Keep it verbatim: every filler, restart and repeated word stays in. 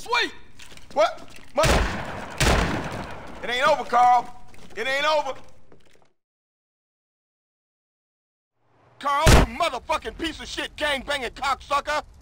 sweet! What? Mother... It ain't over, Carl. It ain't over. Carl, you motherfucking piece of shit gang-banging cocksucker!